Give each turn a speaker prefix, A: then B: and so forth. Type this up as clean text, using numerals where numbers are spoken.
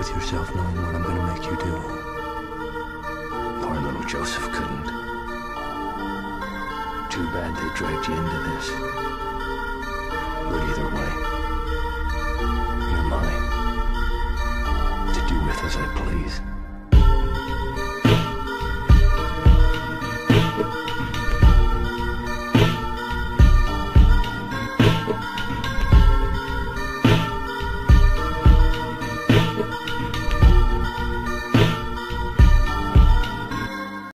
A: with yourself knowing what I'm gonna make you do?
B: Poor little Joseph couldn't. Too bad they dragged you into this. But either way, you're mine. To do with as I please.